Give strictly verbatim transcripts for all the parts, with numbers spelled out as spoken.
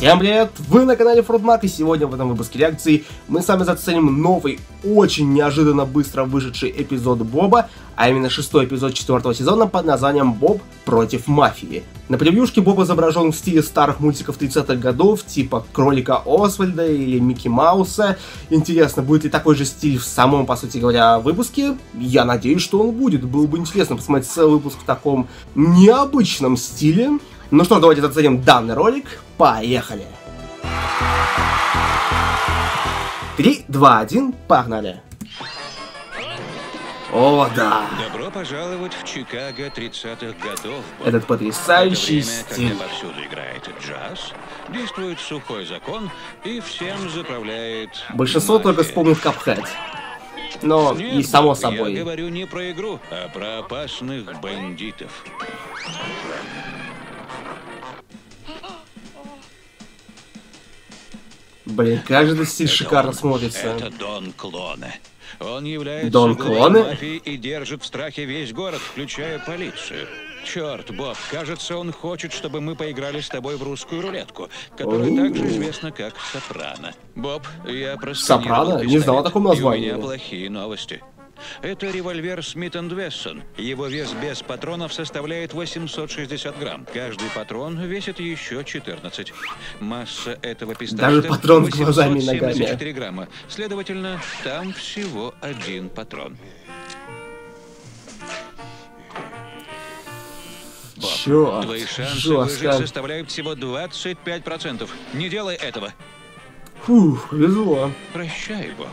Всем привет! Вы на канале Фрудмак, и сегодня в этом выпуске реакции мы с вами заценим новый, очень неожиданно быстро вышедший эпизод Боба, а именно шестой эпизод четвертого сезона под названием «Боб против мафии». На превьюшке Боб изображен в стиле старых мультиков тридцатых годов, типа Кролика Освальда или Микки Мауса. Интересно, будет ли такой же стиль в самом, по сути говоря, выпуске? Я надеюсь, что он будет. Было бы интересно посмотреть целый выпуск в таком необычном стиле. Ну что, давайте заценим данный ролик. Поехали! три, два, один, погнали! О, да! Добро пожаловать в Чикаго тридцатых годов. Этот потрясающий Это время, стиль. когда повсюду играет джаз, действует сухой закон и всем заправляет... Большинство мафия. только вспомнит Капхэт. Но Нет, и само я собой. говорю не про игру, а про опасных бандитов. Блин, как же этот стиль Это шикарно он. смотрится. Это Дон Клоне. Он является Дон главой Клоне? мафии и держит в страхе весь город, включая полицию. Черт, Боб, кажется, он хочет, чтобы мы поиграли с тобой в русскую рулетку, которая О. также известна как Сопрано. Боб, я просто Сопрано? Не знал о таком названии. И у меня плохие новости. Это револьвер Смит энд Вессон. Его вес без патронов составляет восемьсот шестьдесят грамм. Каждый патрон весит еще четырнадцать. Масса этого пистолета Даже патрон с глазами и ногами. восемьсот семьдесят четыре грамма. Следовательно, там всего один патрон. Боб, Чёрт, твои шансы жестко. выжить составляют всего двадцать пять процентов. Не делай этого. Фух, повезло. Прощай, Боб.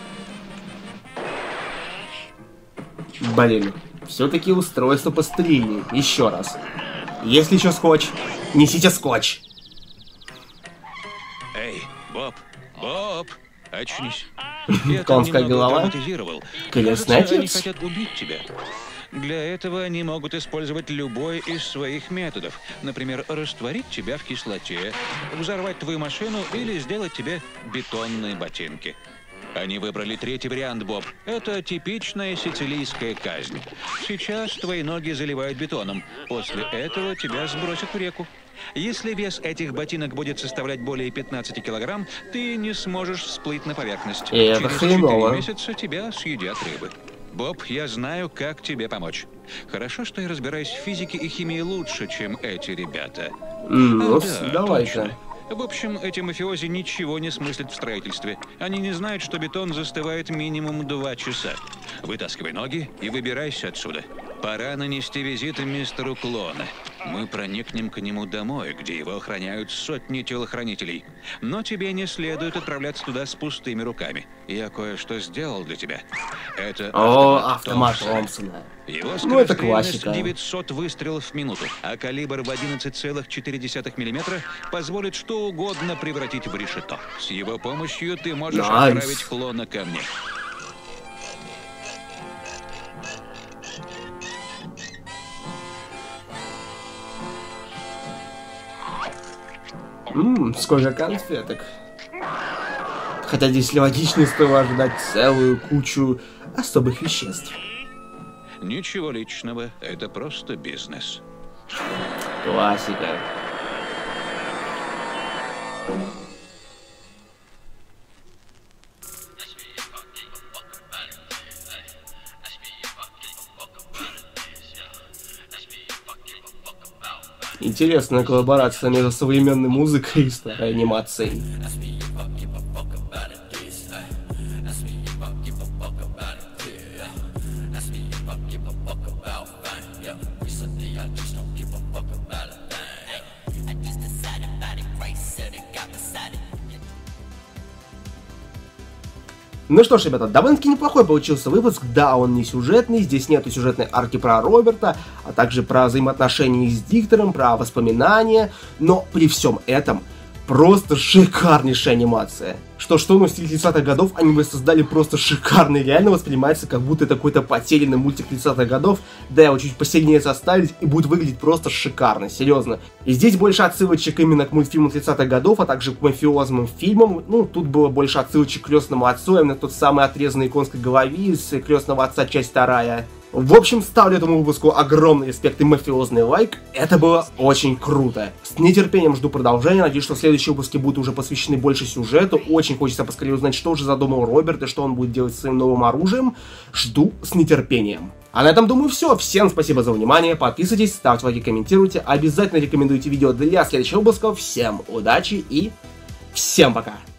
Блин, все-таки устройство пострельнее. Еще раз. Если еще скотч, несите скотч. Эй, Боб, Боб, очнись. Я там Конская немного голова? драматизировал. Крестный Кажется, они отец? хотят убить тебя. Для этого они могут использовать любой из своих методов. Например, растворить тебя в кислоте, взорвать твою машину или сделать тебе бетонные ботинки. Они выбрали третий вариант, Боб. Это типичная сицилийская казнь. Сейчас твои ноги заливают бетоном. После этого тебя сбросят в реку. Если вес этих ботинок будет составлять более пятнадцати килограмм, ты не сможешь всплыть на поверхность. И это Через хреново. четыре месяца тебя съедят рыбы. Боб, я знаю, как тебе помочь. Хорошо, что я разбираюсь в физике и химии лучше, чем эти ребята. М, Ну, А, с- да, давай-ка. точно. В общем, эти мафиози ничего не смыслят в строительстве. Они не знают, что бетон застывает минимум два часа. Вытаскивай ноги и выбирайся отсюда. Пора нанести визит мистеру Клоне. Мы проникнем к нему домой, где его охраняют сотни телохранителей. Но тебе не следует отправляться туда с пустыми руками. Я кое-что сделал для тебя. Это О, автомат автомат Томпсона. Томпсона. Его Ну, это скорострельность классика. девятьсот выстрелов в минуту, а калибр в одиннадцать целых четыре десятых миллиметра позволит что угодно превратить в решето. С его помощью ты можешь Найс. отправить клона ко мне. Ммм, сколько конфеток. Хотя здесь логичнее стоило ожидать целую кучу особых веществ. Ничего личного, это просто бизнес. Классика. Интересная коллаборация между современной музыкой и старой анимацией. Ну что ж, ребята, довольно-таки неплохой получился выпуск. Да, он не сюжетный, здесь нету сюжетной арки про Роберта, а также про взаимоотношения с диктором, про воспоминания. Но при всем этом просто шикарнейшая анимация. Что-что, но в стиле тридцатых годов они бы создали просто шикарный, реально воспринимается, как будто это какой-то потерянный мультик тридцатых годов. Да, его чуть посильнее составить и будет выглядеть просто шикарно, серьезно. И здесь больше отсылочек именно к мультфильму тридцатых годов, а также к мафиозным фильмам. Ну, тут было больше отсылочек к крестному отцу, именно тот самый отрезанный конской голове из крестного отца, часть вторая. В общем, ставлю этому выпуску огромный респект и мафиозный лайк. Это было очень круто. С нетерпением жду продолжения. Надеюсь, что следующие выпуски будут уже посвящены больше сюжету. Очень хочется поскорее узнать, что же задумал Роберт и что он будет делать с своим новым оружием. Жду с нетерпением. А на этом, думаю, все. Всем спасибо за внимание. Подписывайтесь, ставьте лайки, комментируйте. Обязательно рекомендуйте видео для следующих выпусков. Всем удачи и всем пока.